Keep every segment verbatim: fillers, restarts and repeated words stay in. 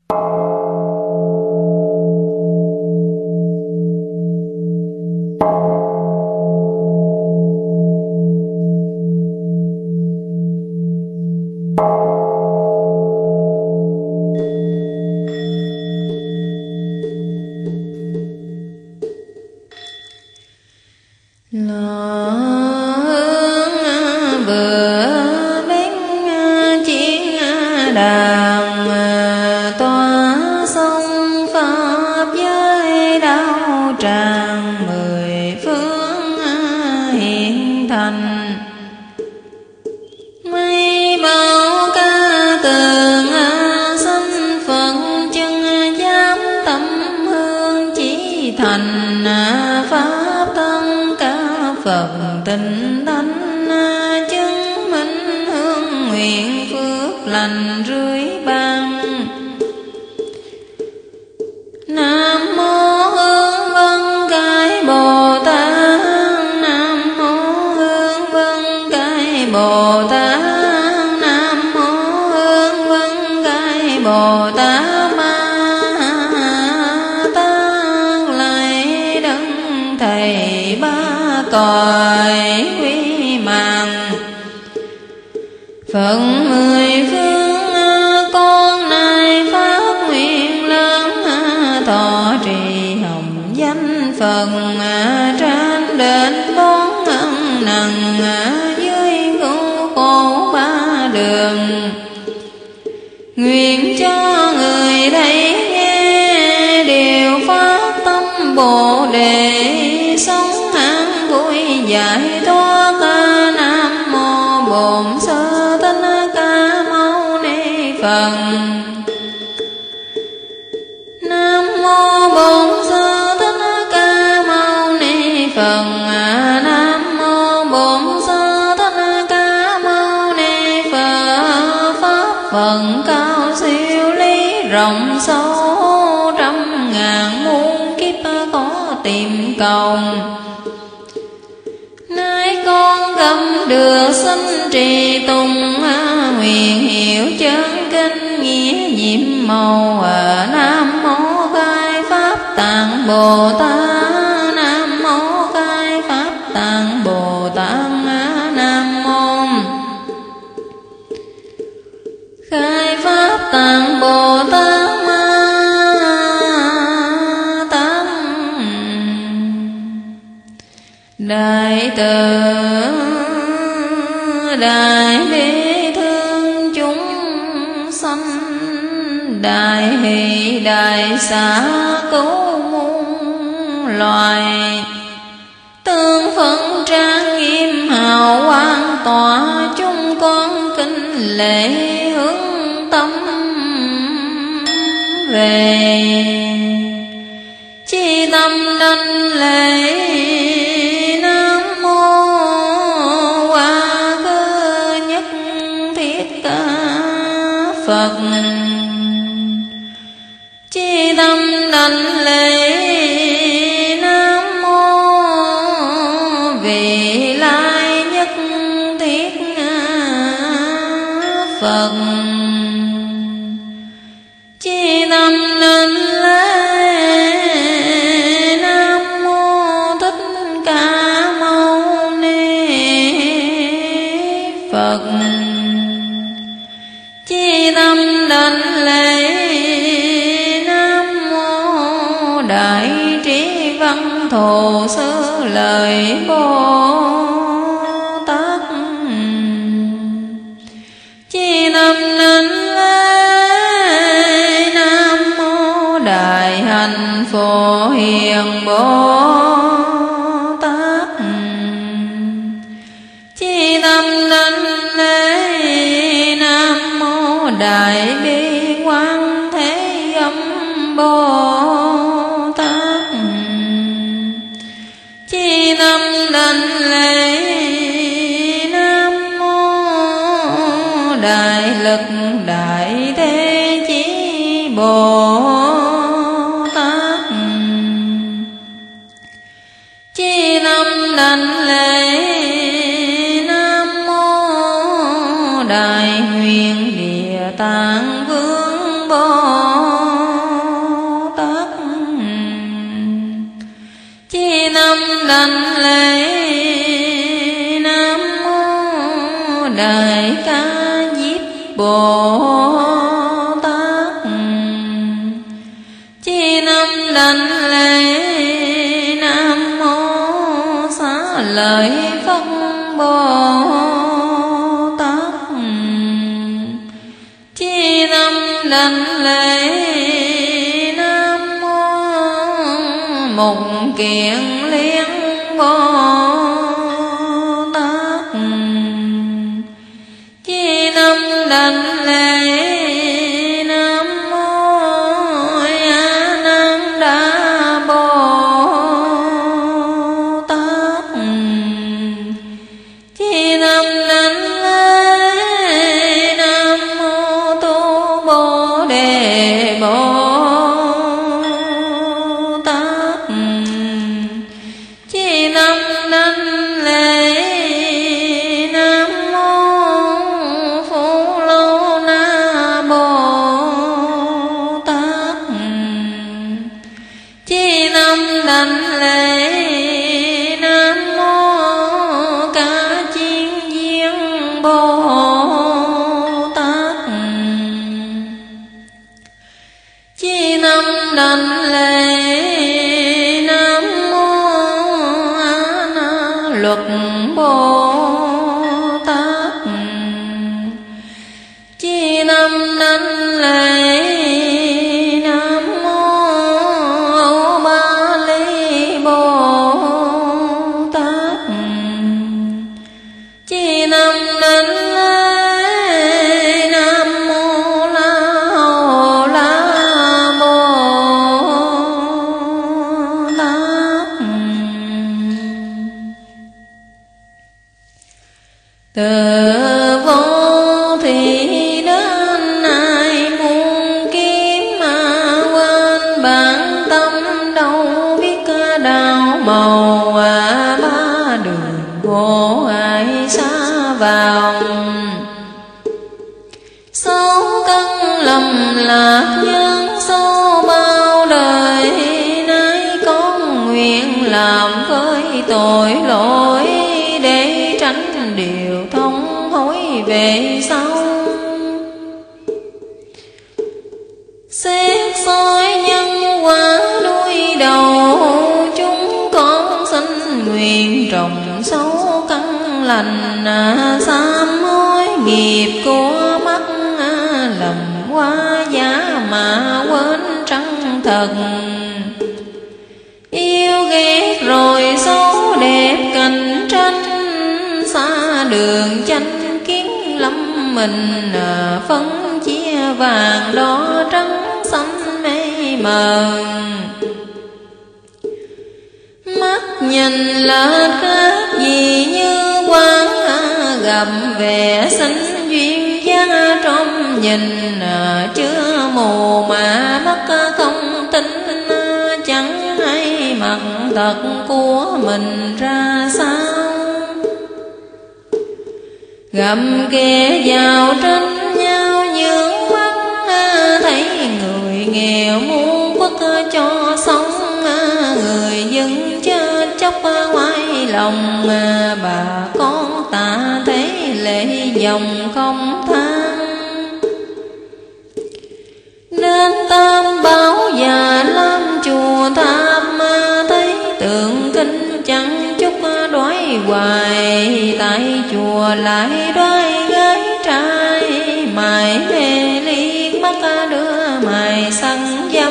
Tình thánh chứng minh hương nguyện phước lành rưới ban. Nam mô Hương Vân Cai Bồ Tát. Nam mô Hương Vân Cai Bồ Tát. Nam mô Hương Vân Cai Bồ Tát. Ma Tát lại đấng thầy ba cõi quý mạng. Phận mười phương con nay phát nguyện lớn, thọ trì hồng danh Phật trên đền bốn ân nặng, dưới cứu khổ ba đường. Nguyện cho người thấy nghe đều phát tâm Bồ Đề, sống an vui giải thoát. Nam mô Bổn Sư Thích Ca Mâu Ni Phật. Nam mô Bổn Sư Thích Ca Mâu Ni Phật. Nam mô Bổn Sư Thích Ca Mâu Ni Phật. Pháp phận cao siêu lý rộng sâu, trăm ngàn muôn kiếp có tìm cầu. Nay con gặp được sinh trì tùng, nguyện hiểu chân kinh nghĩa nhiệm màu. Nam mô Khai Pháp Tạng Bồ Tát. Nam mô Khai Pháp Tạng Bồ Tát. Nam mô Khai Pháp Tạng Bồ Tát. Đại từ đại bi thương chúng sanh, đại hỷ đại xá cứu muôn loài. Tương phận trang nghiêm hào quang tỏa, chúng con kính lễ hướng tâm về. Chi tâm đảnh lễ Phật. Chi tâm đảnh lễ Nam mô Vị Lai Nhất Thiết Phật. Chi tâm đảnh lễ Nam mô Thích Ca Mâu Ni Phật. Chi tâm đảnh lễ Nam mô Đại Trí Văn Thù Sư Lợi Bồ Tát. Chi tâm đảnh lễ Nam mô Đại Hạnh Phổ Hiền Bồ Tát. Chi tâm đảnh lễ Đại Bi Quang Thế Âm Bồ Tát. Chi tâm đảnh lễ Nam mô Đại Lực Đại Thế Chí Bồ Tát. Chi tâm đảnh lễ Nam mô Đại Huyền Tạng Vương Bồ Đại Ca Diếp Bồ Tát. Chi năm đảnh lễ Nam Mô Xá Lợi Phất Bồ Tát. Chi năm đảnh lễ Nam Mô Mục Kiền Liên Bồ Tát. Chi năm đảnh lễ Nam Mô A Nan Đa Bồ Tát. Chi năm đảnh lễ Nam Mô Tu Bồ Đề Bồ Tát. Chi năm đảnh lễ Nam Mô Phú Lô Na Bồ Tát. Chi năm đảnh lễ Nam Mô Ca Chiên Viên Bồ Tát. Chi năm đảnh lễ Nam Mô A Na Luật Bồ Tát. Chi năm đảnh lễ Nam Mô Ba Ly Bồ Tát. Chi năm đảnh lễ Nam Mô La Hầu La Bồ Tát. Từ vô thị đến ai muốn kiếm mà quên bản tâm đâu biết đạo màu à ba đường khổ ai xa vào. Sáu căn lầm lạc nhân sâu bao đời nay con nguyện làm với tội lỗi để tránh điều thông hối về sau. Xét soi nhân quả đuôi đầu chúng con xin nguyện trồng sâu căn lành sám hối nghiệp của mắt lầm quá giá mà quên trăng thật. Yêu ghét rồi xấu đẹp cạnh tranh xa đường chánh kiến lâm mình phân chia vàng đỏ trắng xanh mê mờ. Mắt nhìn là khác gì như quán gặp vẻ xinh duyên giá trong nhìn chưa mù mà mắt không tin chẳng hay mặt thật của mình ra sao. Gặp kẻ giàu tranh nhau nhướng mắt thấy người nghèo muốn quất cho sống người dân chết chóc ngoài lòng bà con ta thấy lệ dòng không than. Nên tam bảo và làm chùa tháp thấy tượng kinh chẳng chút đói hoài. Tại chùa lại đói gái trai mài mê liếc mắt đưa mài săn dâm.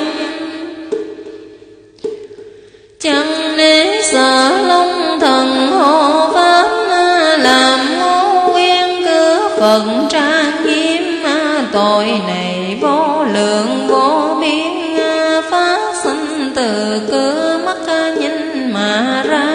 Chẳng nể sợ long thần hộ pháp làm ngô quen cửa Phật trang nghiêm. Tội này vô lượng vô biên phát sinh từ cửa mắt nhìn mà ra.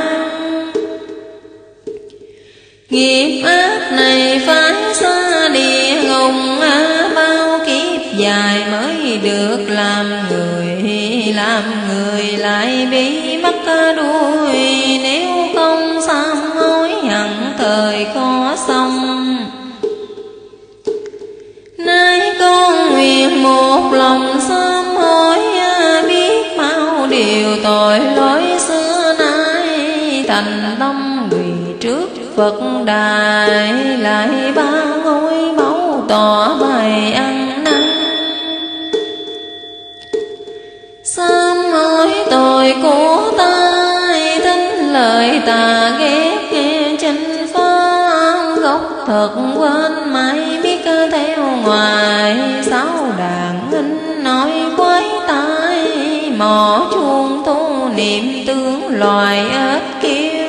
Nghiệp ác này phải xa địa ngục bao kiếp dài mới được làm người. Làm người lại bị mắc đuôi nếu không sám hối hẳn thời khó xong. Nay con nguyện một lòng sám hối biết bao điều tội lỗi xưa nay thành tâm quỳ trước Phật đài, lại ba ngôi báu tỏ bày ăn năn. Sám hối tội của ta, thính lời ta ghét nghe chánh pháp. Gốc thật quên mãi biết theo ngoài, sáu đàn nghinh nói quái tai. Mỏ chuông thu niệm tướng loài ếch kêu,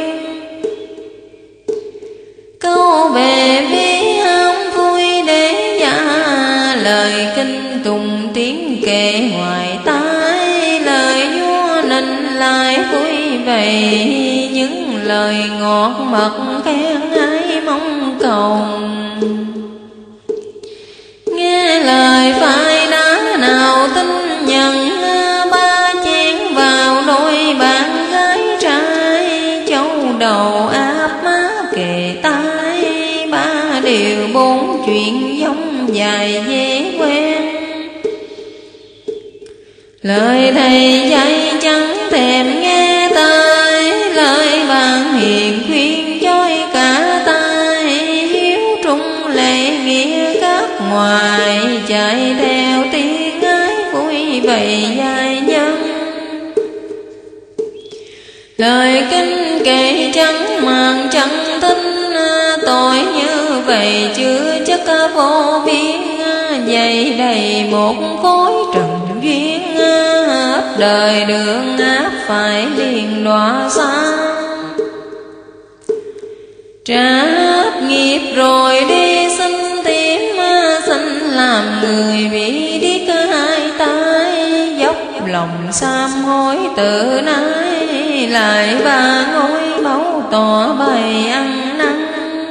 câu về bi ham vui để giả. Lời kinh tùng tiếng kệ ngoài tai, lời vua nịnh lại vui vầy. Những lời ngọt mật khen ai mong cầu, nghe lời phai đá nào tin nhận. Ba chén vào đôi bạn gái trai, châu đầu áp má kề tai. Ba điều bốn chuyện giống dài dễ quen, lời thầy dạy chẳng thèm nghe tai. Lời bạn hiền khuyên chói cả tai, hiếu trung lệ nghĩa các ngoài. Chạy theo tiếng ái vui bày dài nhân, lời kinh kệ chẳng màng chẳng tin. Tội như vậy chưa chắc vô biên, dày đầy một khối trần duyên. Hết đời đường áp phải liền đọa xa, trả hết nghiệp rồi đi xin tìm. Xin làm người bị điếc hai tay, dốc lòng sám hối tự nái. Lại ba ngôi báu tỏ bày ăn năn,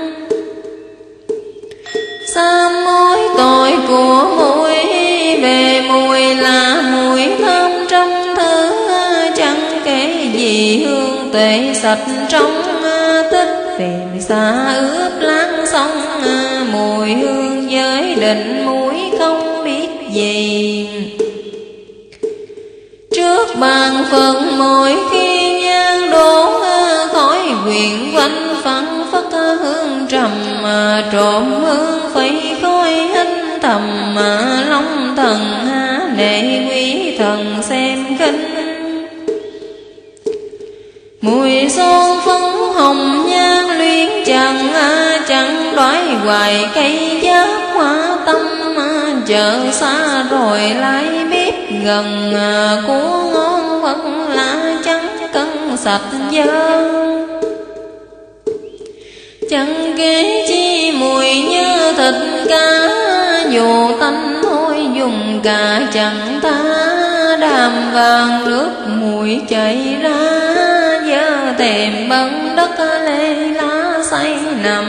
sám hối tội của muội. Về mùi là mùi thơm trong thứ, chẳng kể gì hương tuệ sạch trong. Tích phiền xa ướp láng sông, mùi hương giới định mũi không biết gì. Trước bàn Phật mỗi khi nhang đổ, khói quyện quanh phăng phất hương trầm. Trộm hương phẩy khói hình thầm, long thần há nệ quý thần xem khinh. Mùi son phấn hồng nhan luyến chẳng, chẳng đoái hoài cây giác hoa tâm. Chợ xa rồi lại biết gần, của ngon vẫn là chẳng cân sạch dơ. Chẳng ghé chi mùi như thịt cá, dù tanh thôi dùng cả chẳng ta. Đàm vàng nước mùi chảy ra, dơ thèm bấn đất lê lá say nằm.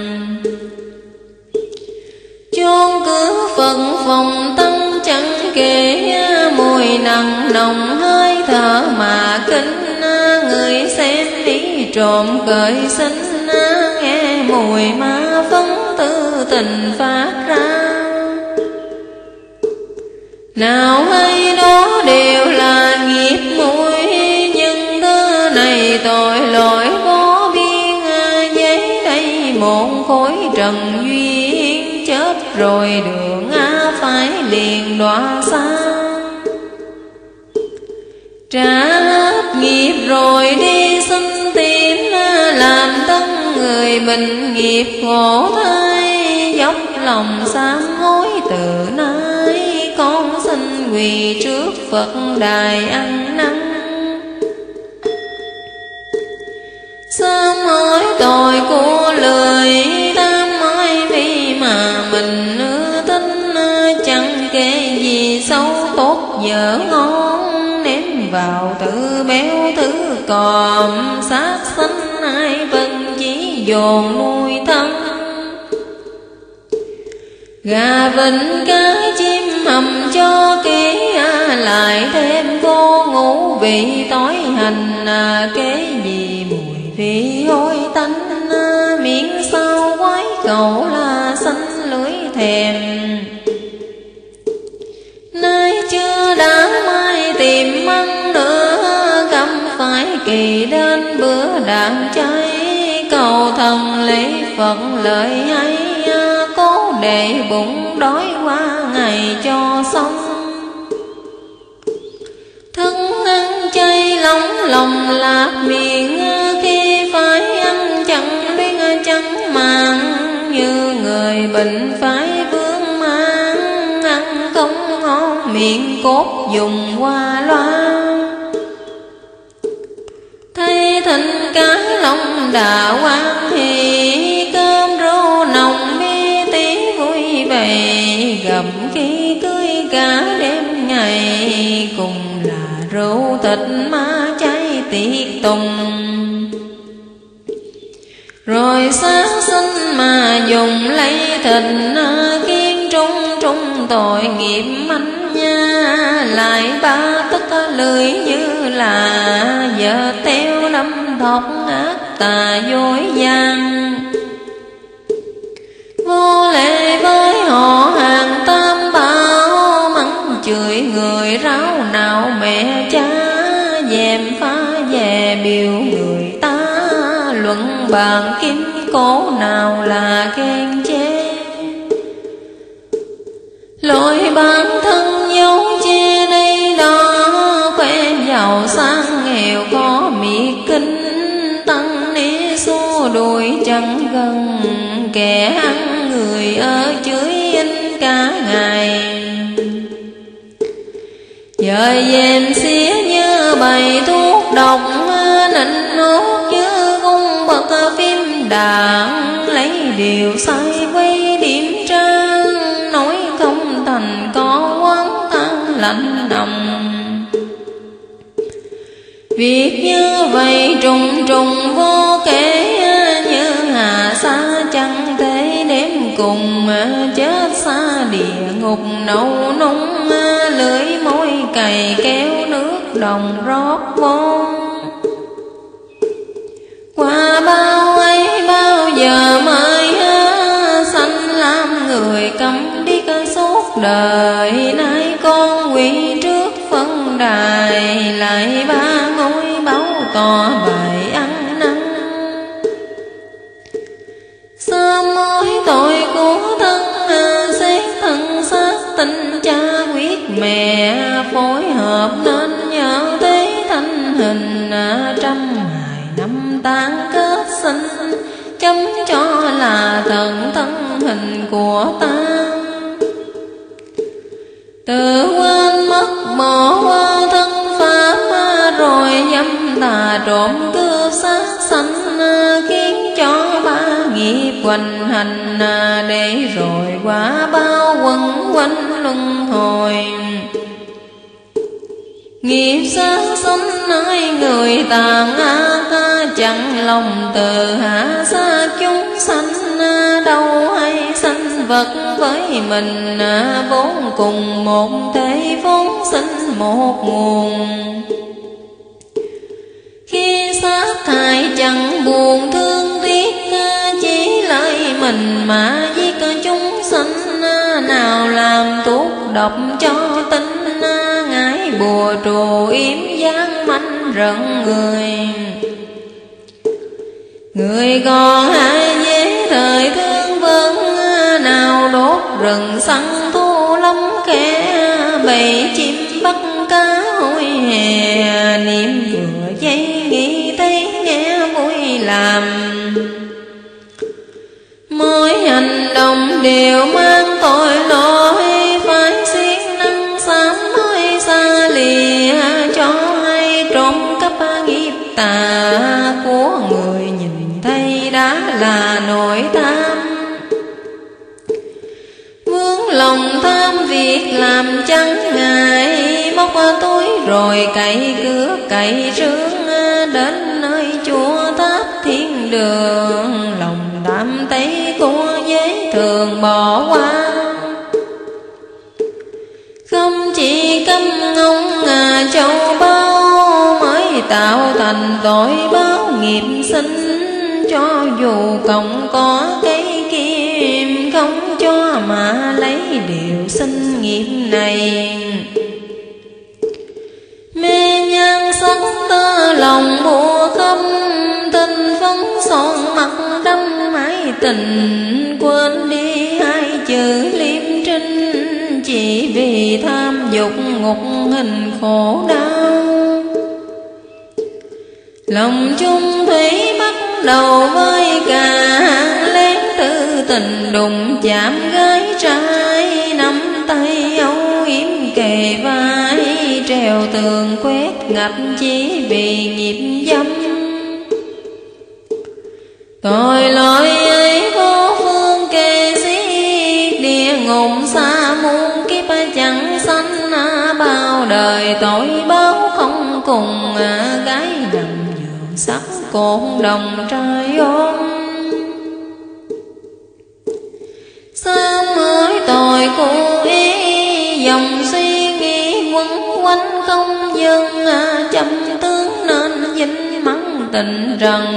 Chôn cứ phận phòng tăng chẳng kể, mùi nặng nồng hơi thở mà kinh. Người xem đi trộm cởi xinh, nghe mùi ma phấn tư tình phát ra. Nào hay đó đều là nghiệp mùi, nhưng thứ này tội lỗi vô biên. Giấy đây một khối trần duyên, chết rồi đường á phải liền đọa xa. Trả hết nghiệp rồi đi xin tìm, làm tân người mình nghiệp khổ thay. Dốc lòng sám hối từ nay, con xin quỳ trước Phật đài ăn năn. Sám hối tội của lời tam ái vì mà mình ưa tính. Chẳng kể gì xấu tốt dở ngon, nếm vào tự béo thứ còm. Sát sanh ai vẫn chỉ dồn nuôi thân, gà vịnh cái chim hầm cho kỹ. Lại thêm cô ngủ vị tối hành, kế gì mùi vị hôi tanh. Miệng sao quái cậu là xanh lưỡi thèm. Nay chưa đã mai tìm măng nữa, cắm phải kỳ đến bữa đạn cháy. Cầu thần phần lễ Phật lợi hay, cố để bụng đói qua ngày cho xong. Thân ăn chay lòng lòng lạc miệng, khi phải ăn chẳng luyện chẳng màng, như người bệnh phải vương mang, ăn không ngon miệng cốt dùng qua loa. Thấy thịnh cá lòng đà quan hỷ, cơm rau nồng bi tí vui vẻ, gặm khi cưới cả đêm ngày, cùng là rượu thịt má cháy tiệc tùng. Rồi sáng sinh mà dùng lấy thịt, khiến trung trung tội nghiệp manh nha, lại ba tức lưỡi như là vợ teo năm thọc ác tà dối gian. Vô lệ với họ hàng tam bảo, mắng chửi người ráo nào mẹ cha, dèm phá về biểu người ta, luận bàn kim cố nào là khen chê. Lỗi bản thân dấu chê đây đó, khoe giàu sang nghèo có miệt kinh, tăng ni xua đuổi chẳng gần, kẻ ăn người ở chửi anh cả ngày. Dời dèm xía như bày thuốc độc, nịnh nốt như cung bậc phim đàn, lấy điều sai quay điểm trang, nói không thành có quán tan lạnh nồng. Việc như vậy trùng trùng vô kể, như hà sa chẳng thể đếm cùng, chết xa địa ngục nâu nung, lưỡi môi cày kéo nước đồng rót vô. Qua bao ấy bao giờ mới sanh làm người câm điếc suốt đời, nay con quỳ trước phân đài, lại ba ngôi báo tỏ bài ăn năn. Sớm mối tội của thân, xét thân xác tình cha quyết mẹ, phối hợp nên nhớ thế thanh hình, trăm ngày năm tán kết sinh, chấm cho là thần thân hình của ta. Tự quên mất bỏ qua thân pháp, rồi dâm tà trộm cướp sát sanh, khiến cho ba nghiệp hoành hành, để rồi qua bao quẩn quanh luân hồi. Nghiệp sát sanh ai người tàn ác, chẳng lòng từ hạ xa chúng sanh, đâu hay sanh vật với mình, vốn cùng một thể vốn sinh một nguồn. Khi sát hại chẳng buồn thương tiếc, chỉ lợi mình mà giết chúng sanh, nào làm thuốc độc cho tính, ngải bùa trù yếm gian manh rợn người. Người còn hai dễ thời thương vấn, nào đốt rừng săn thu lắm kẻ, bầy chim bắt cá hôi hè, niệm vừa dây nghĩ thấy nghe vui làm. Mỗi hành động đều mang tội lỗi, phải siêng năng sám hối xa lìa, cho hay trộm cắp nghiệp tà của người nhìn thấy đã là nội tham. Vướng lòng tham việc làm chẳng ngại, móc túi rồi cậy cửa cậy rương, đến nơi chùa tháp thiên đường, lòng đam thấy của dễ thường bỏ qua. Không chỉ căm ngông châu báu, mới tạo thành tội báo nghiệp sinh, cho dù cộng có cây kim, không cho mà lấy điều sinh nghiệp này. Mê nhan sắc tơ lòng bùa không, tình phấn son mặt đâm tình, quên đi hai chữ liêm trinh, chỉ vì tham dục ngục hình khổ đau. Lòng chung thủy bắt đầu với càng lén tư tình, đụng chạm gái trai nắm tay âu yếm kề vai, treo tường quét ngập chỉ vì nghiệp dâm. Tội lỗi ấy vô phương kê xiết, địa ngục xa muôn kiếp chẳng sanh, bao đời tội báo không cùng, gái nằm giường sắc cột đồng trai ôm. Sao mới tội cô ý, dòng suy nghĩ quấn quanh không dừng, chăm tướng nên dính mắng tình trần.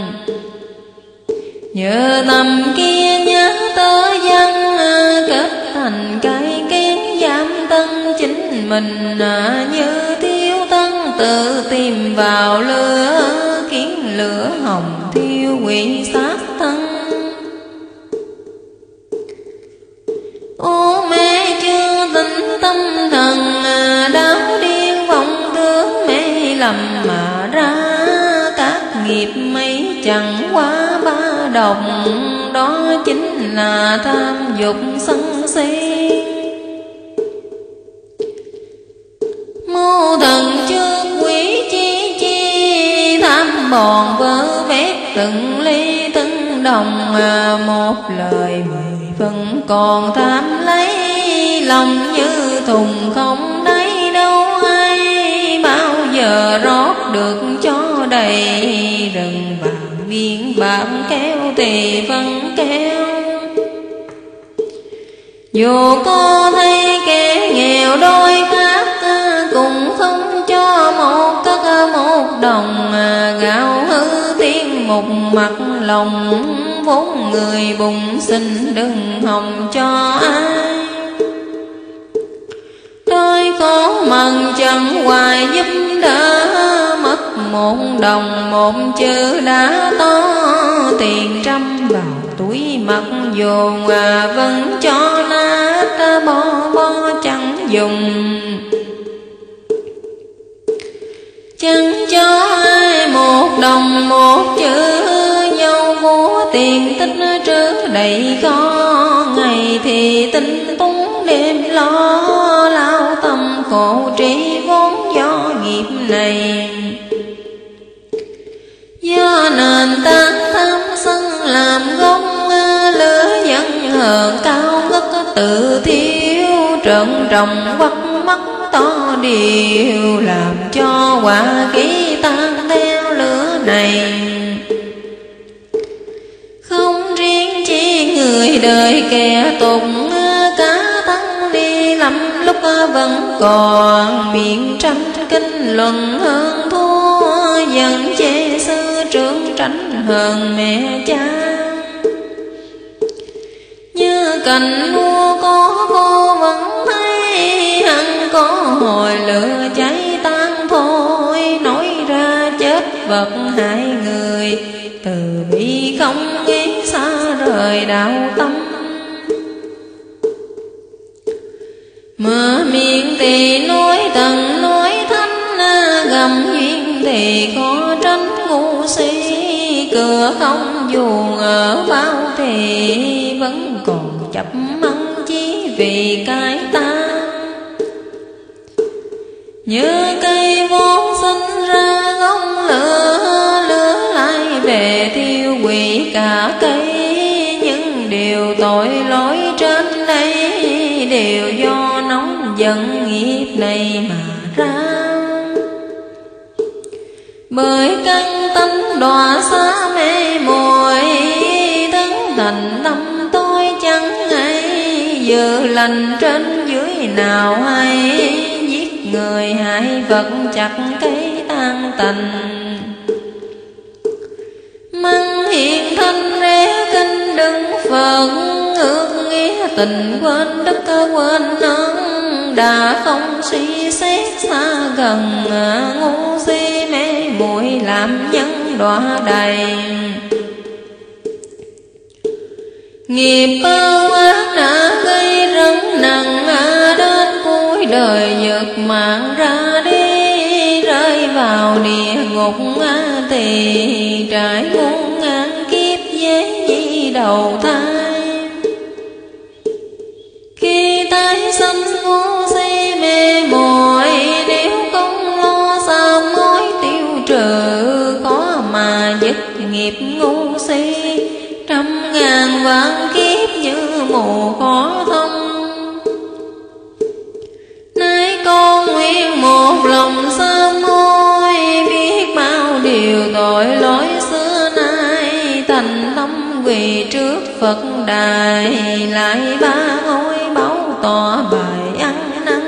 Nhờ tầm kia nhớ tới dân, kết thành cái kiến giam tân chính mình, như thiếu tân tự tìm vào lửa, kiến lửa hồng thiêu quỷ sát thân. Ô mê chưa tỉnh tâm thần, đáo điên vọng tướng mê lầm mà ra, các nghiệp mấy chẳng qua ba đồng, đó chính là tham dục sân si. Mô thần trước quỷ chi chi, tham bòn vơ vét từng ly từng đồng, một lời mười phần còn tham lấy, lòng như thùng không đáy đâu ai, bao giờ rót được cho đầy, rừng vàng viên bạc kéo thì phân kéo. Dù có thấy kẻ nghèo đôi khác, cũng không cho một cất một đồng, gạo hư tiên một mặt lòng, vốn người bụng xin đừng hòng cho ai. Tôi có mần chẳng hoài giúp đỡ, mất một đồng một chữ đã to, tiền trăm vào túi mặc dồn, vẫn cho nát bo bo chẳng dùng. Chẳng cho ai một đồng một chữ, nhau vô tiền tích trữ đầy kho, ngày thì tinh túng đêm lo, lao tâm khổ trí vốn do nghiệp này. Do nền tảng tham sân làm gốc, lửa giận hờn cao ngất tự thiếu, trợn trồng quắt mắt to điều, làm cho quả khí tan theo lửa này. Không riêng chỉ người đời kẻ tục, cả tăng ni lắm lúc vẫn còn miệng tranh kinh luận hơn thua, dần chê sư trưởng tránh hơn mẹ cha. Như cành mua có vô vẫn thấy, hẳn có hồi lửa cháy tan thôi, nói ra chết vật hại người, từ bi không nghĩ xa rời đạo tâm. Mở miệng thì nói tầng nói thanh, gầm duyên thì khó tránh ngu si, cửa không dù ở bao thì vẫn còn chấp mắng chí vì cái ta. Như cây vốn sinh ra gốc lửa, lửa lại về thiêu hủy cả cây, những điều tội lỗi trên đây đều do nóng giận nghiệp này mà ra. Bởi căn tánh đọa xa mê muội, thân thành tâm tôi chẳng hay, giờ lành trên dưới nào hay, giết người hại vật chặt cây tan tành. Măng hiện thân ré kinh đứng Phật, ước nghĩa tình quên đất quên ơn, đã không suy xét xa gần, ngu si mê muội làm nhân đọa đầy. Nghiệp báo ác đã gây rất nặng, đến cuối đời giật mạng ra đi, rơi vào địa ngục thì trải muôn ngàn kiếp dễ gì đầu thai. Khi tái sanh ngu si mê muội, nếu không lo sao mối tiêu trừ, khó mà dứt nghiệp ngu si, trăm ngàn vạn kiếp như mù khó thông. Nay con nguyện một lòng sám hối, biết bao điều tội lỗi xưa nay, thành tâm quỳ trước Phật đài, lại ba ngôi báu tỏ bài ăn năn.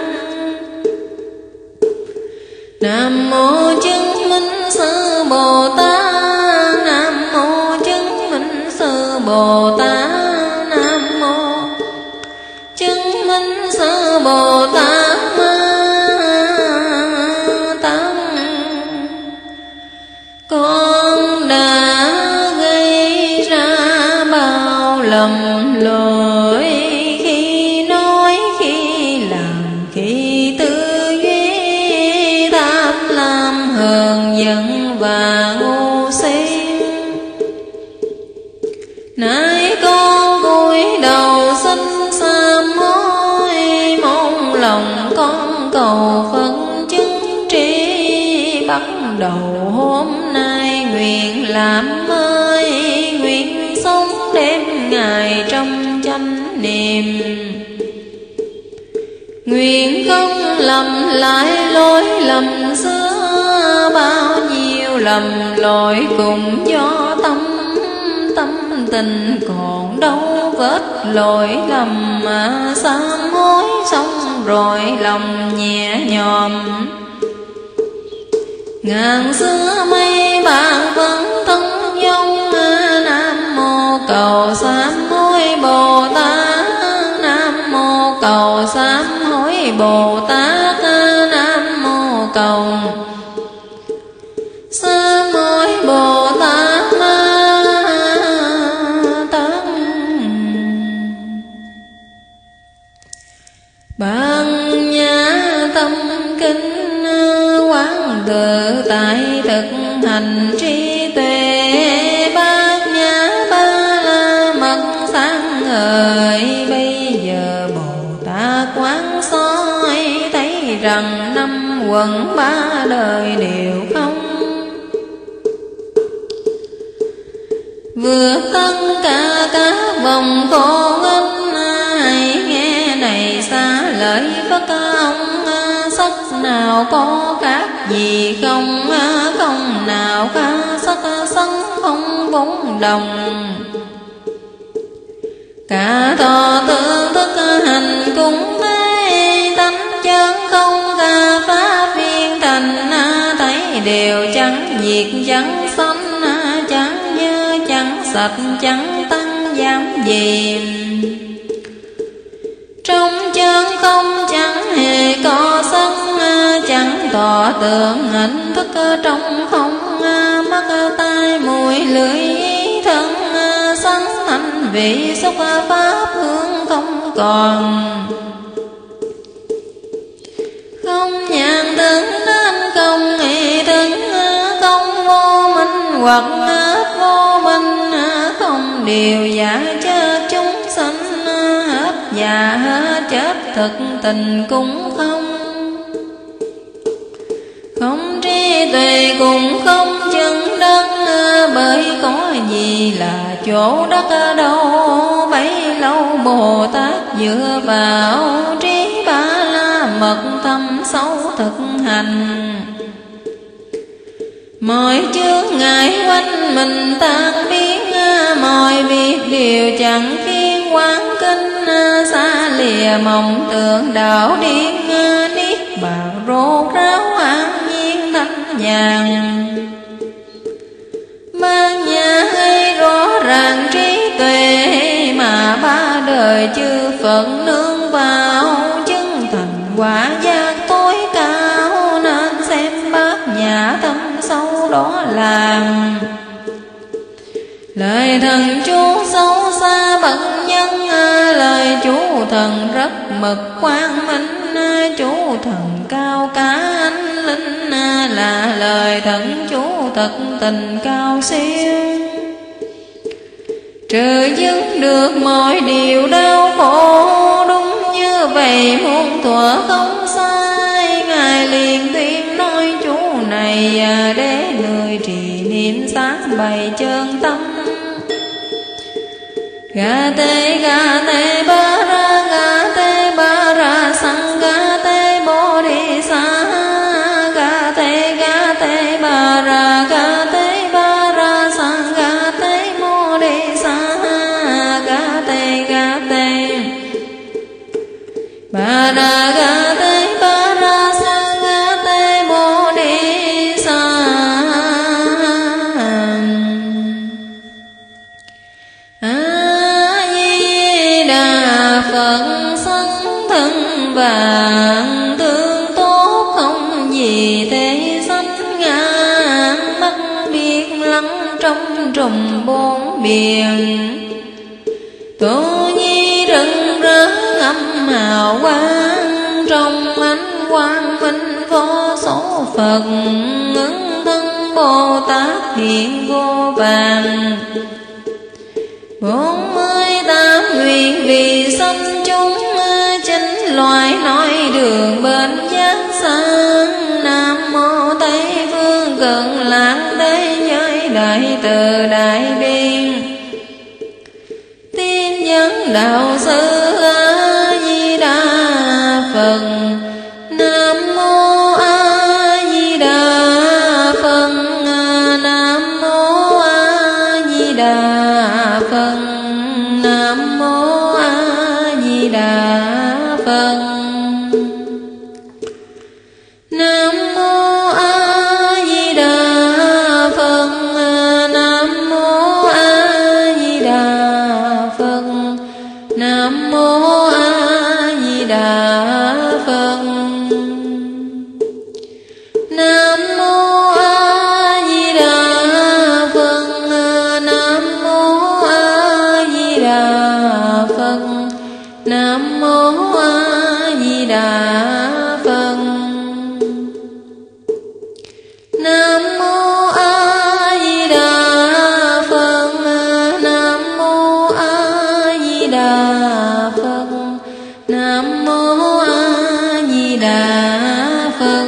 Nam mô chứng minh sư Bồ Tát, Nam mô chứng minh sư Bồ Tát, Nam mô chứng minh sư Bồ Tát Tát. Con đã gây ra bao lầm lỗi, khi nói khi làm khi tư duy, tham lam hờn giận và ngu si. Nay con cúi đầu xin sám hối, mong lòng con cầu Phật chứng tri. Bắt đầu hôm nay nguyện làm ơi, nguyện sống đêm ngày trong chánh niệm, nguyện không lầm lại lỗi lầm xưa. Bao nhiêu lầm lỗi cùng do tâm, tâm tình còn đâu vết lỗi lầm, mà sám hối xong rồi lòng nhẹ nhõm. Ngàn xưa mây bạc vẫn thông dong, Nam mô cầu sám hối Bồ Tát, Nam mô cầu sám hối Bồ Tát, Nam mô cầu sám hối Bồ Tát Tát. Ban nhã tâm kinh quán tự tại thực hành trí tuệ, bát nhã ba la mật sáng ngời. Bây giờ Bồ Tát quán soi thấy rằng năm quẩn ba đời đều không, vượt tất cả các vòng khổ ích. Hãy nghe này xa lời Phật ông, sắc nào có khác gì không, không nào khác sắc sắc không bốn đồng. Cả thọ tương thức hành cũng thấy, tánh chân không cả pháp viên thành. Thấy đều chẳng diệt chẳng sanh, chẳng như chẳng sạch chẳng tăng giảm gì. Trong chân không chẳng hề có sắc, chẳng tỏ tượng hình thức trong không. Mắt tai mũi lưỡi thân sắc thanh vị xúc pháp hương không còn. Không nhàn tưởng đến không nghị tưởng, không vô minh hoặc vô minh. Không điều giả chết chúng sanh, hết già hết chết thực tình cũng không. Không trí tuệ cũng không chân đất, bởi có gì là chỗ đất đâu. Bấy lâu Bồ Tát dựa vào trí ba la mật thâm sâu thực hành. Mọi chướng ngại quanh mình tan biến, mọi việc đều chẳng khiến quán kinh. Xa lìa mộng tưởng đạo điên, niết bàn rốt ráo an nhiên thanh nhàn. Ban nhà hay rõ ràng trí tuệ, mà ba đời chư Phật nương vào. Chứng thành quả giác tối cao, nên xem bát nhã tâm sâu đó làm. Lời thần chú sâu xa bậc thần rất mực quang minh, chú thần cao cả anh linh, là lời thần chú thật tình cao siêu. Trừ dứt được mọi điều đau khổ, đúng như vậy muôn thuở không sai. Ngài liền tuyên nói chú này, để người trì niệm sáng bày chân tâm. Ga tê ga tê ba ra ga tê ba ra sang ga tê bồ đề sa. Ga tê ga tê ba ra ga tê ba ra sang ga tê bồ đề sa. Ga tê ga tê ba ra ga tê ba ra sang ga tê bồ đề sa. Phật sanh thân vàng tương tốt, không gì thế sanh ngang mắt biết lắng trong trùng bốn biển. Tô nhi rừng rớt âm hào quang, trong ánh quang minh vô số Phật. Ứng thân Bồ Tát hiện vô vàng, bốn mươi tám nguyện vì sanh chúng. Chính loài nói đường bên giác sang. Nam mô Tây Phương Cực Lạc Thế Giới Đại Từ Đại Biên Tiên Nhân Đạo Sư A Di Đà Phật. Nam mô A Di Đà Phật. Nam mô A Di Đà Phật. Nam mô A Di Đà Phật. Nam mô A Di Đà Phật. Nam mô A Di Đà Phật. Nam mô A Di Đà Phật. Nam mô A Di Đà Phật. Nam mô A Di Đà Phật. Nam mô A Di Đà Phật. Nam mô A Di Đà Phật. Nam mô A Di Đà Phật. Nam mô A Di Đà Phật.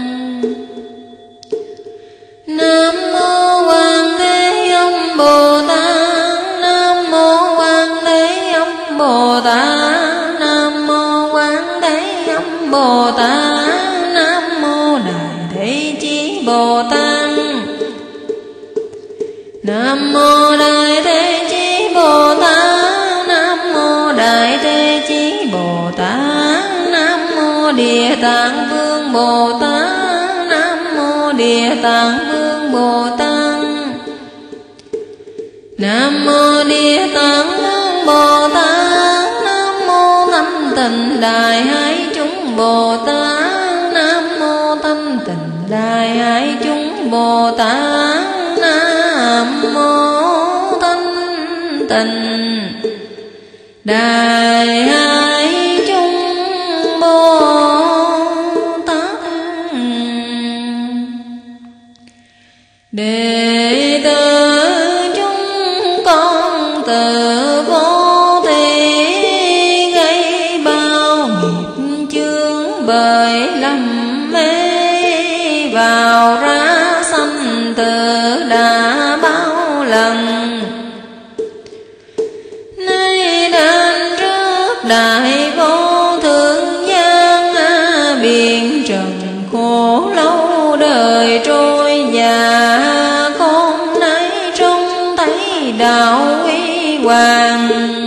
Nam mô Quan Thế Âm Bồ Tát. Nam mô Quan Thế Âm Bồ Tát. Nam mô Quan Thế Âm Bồ Tát. Nam mô Đại Thế Chí Bồ Tát. Nam mô Đại Thế Chí Bồ Tát. Nam mô Đại Thế Chí Bồ Tát. Nam mô Địa Tạng Vương Bồ Tát. Nam mô Địa Tạng Vương Bồ Tát. Nam mô Địa Tạng Vương Bồ Tát. Nam mô Thanh Tịnh Đại Hải Chúng Bồ Tát. Nam mô Thanh Tịnh Đại Hải Chúng Bồ Tát. Nam mô Thanh Tịnh Đại Hải Chúng Bồ Tát. Đệ tử chúng con từ vô thị gây bao nghiệp chướng, bởi lầm mê vào ra sanh tử đã bao lần. Nay đến trước đại vô thượng gian, biển trần khổ lâu đời trôi già. Con nay trông thấy đạo huy hoàng,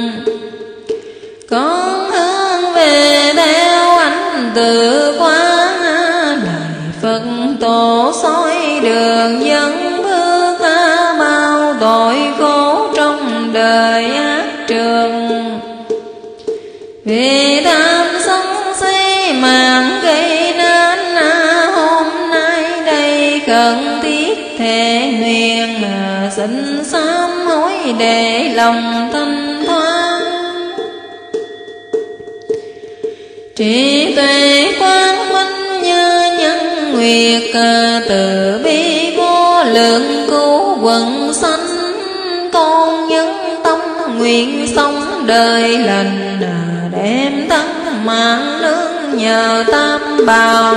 con hướng về theo ánh tự quán. Đại Phật tổ soi đường dẫn bước, bao tội khổ trong đời ác trường. Vì tham sân si mạng gây nên, hôm nay đây khẩn thiết thề nguyện. Xin sám hối để lòng thanh thoát. trí tuệ quang minh như nhân nguyệt, từ bi vô lượng cứu quần sanh. Con nhân tâm nguyện sống đời lành, đem thân mạng nương nhờ tam bảo.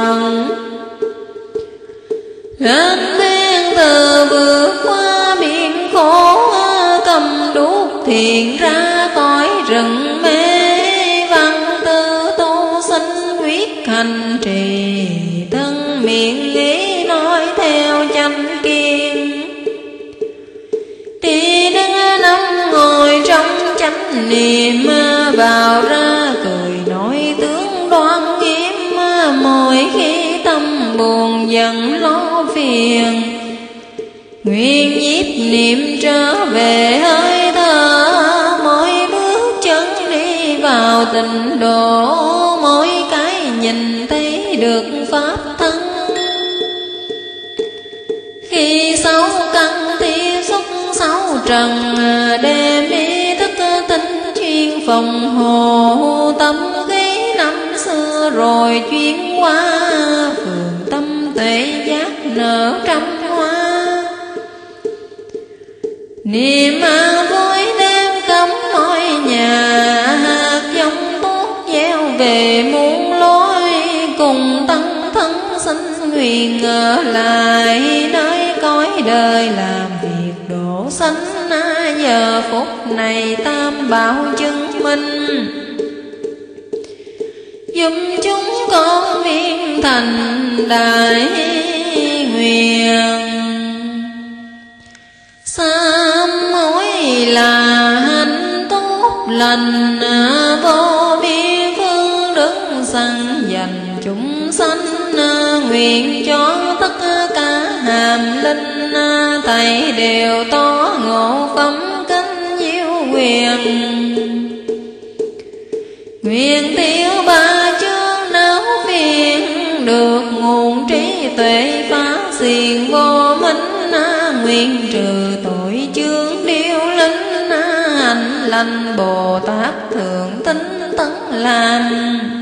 Lên bên từ vượt qua biển khổ, cầm đuốc thiền ra cõi rừng mê. Văn tư tu sinh quyết hành trì, thân miệng nghĩ nói theo chánh kiên. Đi đứng nằm ngồi trong chánh niệm, vào ra cười nói tướng đoan nghiêm. Mỗi khi tâm buồn giận lo phiền, nguyện nhiếp niệm trở về hơi thở. Mỗi bước chân đi vào tịnh độ, mỗi cái nhìn thấy được pháp thân. Khi sáu căn tiếp xúc sáu trần, đêm ý thức tinh chuyên phòng hộ. Tâm khí năm xưa rồi chuyên qua, phường tâm tuệ giác nở trăm hoa. Niệm a vui đêm cắm ngôi nhà, hạt giống tốt gieo về muôn lối. Cùng tăng thân sinh nguyện ở lại, nơi cõi đời làm việc độ sanh. Giờ phút này tam bảo chứng minh, giúp chúng con viên thành đại nguyện. Sám hối là hạnh tốt lành, vô biên phương đức sanh dành chúng sanh. Nguyện cho tất cả hàm linh, thầy đều to ngộ phẩm kinh diệu quyền. Nguyện tiêu ba chương não phiền, được nguồn trí tuệ phá xiền vô minh. Nguyện trừ tội chướng điêu linh, hạnh lành Bồ Tát thượng tính tấn làm.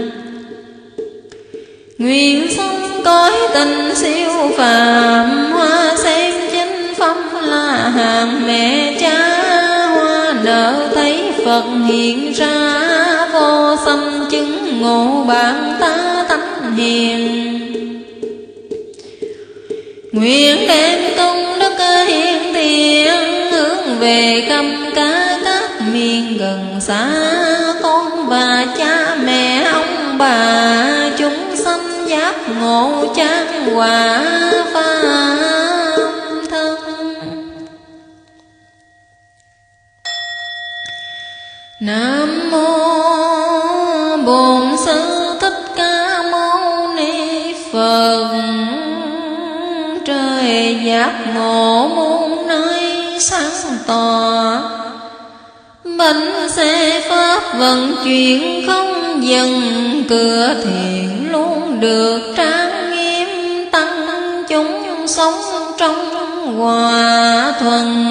Nguyện sống cõi tình siêu phàm, hoa xem chính phẩm là hàng mẹ cha. Hoa nở thấy Phật hiện ra, vô sanh chứng ngộ bạn ta tánh hiền. Nguyện đem công đức hiển tiền, hướng về khắp cả các miền gần xa. Con và cha mẹ ông bà, chúng sanh giác ngộ chán quả pháp thân. Nam mô Bổn Sư Thích Ca Mâu Ni Phật. Trời giác ngộ muôn nơi sáng tỏ, bánh xe pháp vận chuyển không dừng. Cửa thiện luôn được trang nghiêm, tăng chúng sống trong hòa thuần.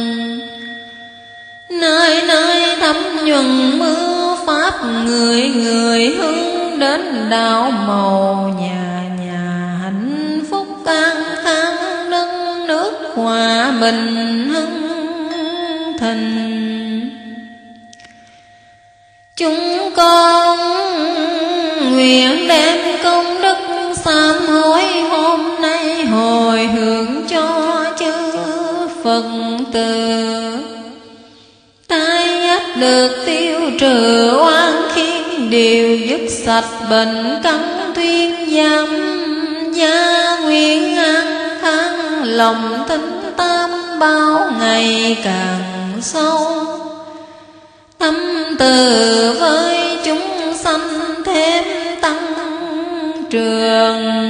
Nơi nơi thấm nhuần mưa pháp, người người hướng đến đạo màu. Nhà nhà hạnh phúc an khang, đất nước hòa bình hưng thịnh. Chúng con nguyện đem công đức sám hối hôm nay hồi hướng cho chư Phật tử. Tai ách được tiêu trừ, oan khiên đều dứt sạch. Bệnh căn thuyên giam, gia nguyện an khang. Lòng tính tam bao ngày càng sâu, tâm từ với chúng sanh thêm tăng trường.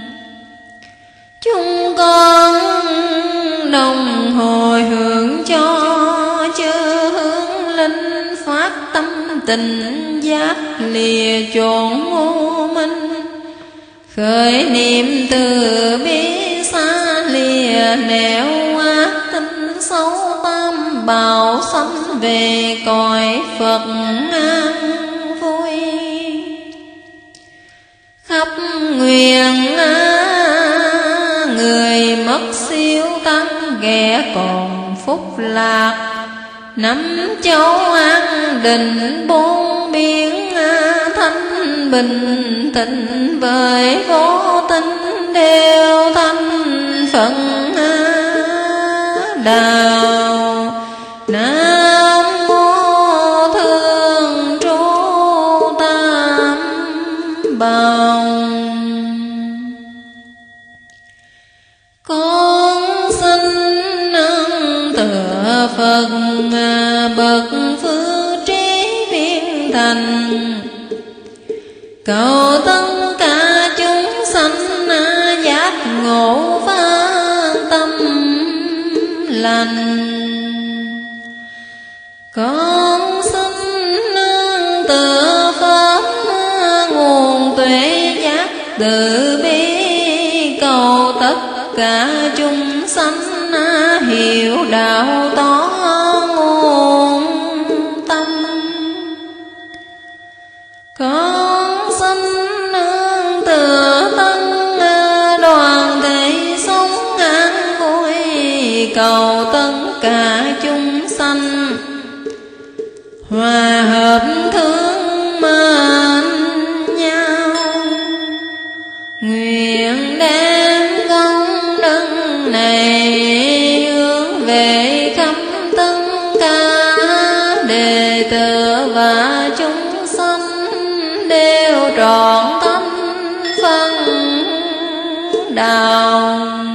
Chúng con đồng hồi hướng cho chư hướng linh, phát tâm tình giác lìa chốn u minh. Khởi niệm từ bi xa lìa nẻo ác tinh xấu. Tam bảo sanh về cõi Phật an vui. nguyện người mất siêu tăng ghẻ còn phúc lạc, năm châu an định bốn biển thanh bình tịnh với vô tinh đều thanh phận đạo. Nam mô Thương Trụ Tam Bảo. Con xin nương tựa Phật bậc phước trí viên thành, cầu tất cả chúng sanh giác ngộ phát tâm lành. Con xin nương tựa Pháp nguồn tuệ giác từ bi, cầu tất cả chúng sanh hiểu đạo tỏ nguồn tâm. Con xin nương tựa tăng đoàn thể sống an vui, cầu tất cả chúng sanh hòa hợp thương mến nhau. Nguyện đem công đức này hướng về khắp tất cả đệ tử và chúng sanh đều trọn tâm phân đạo.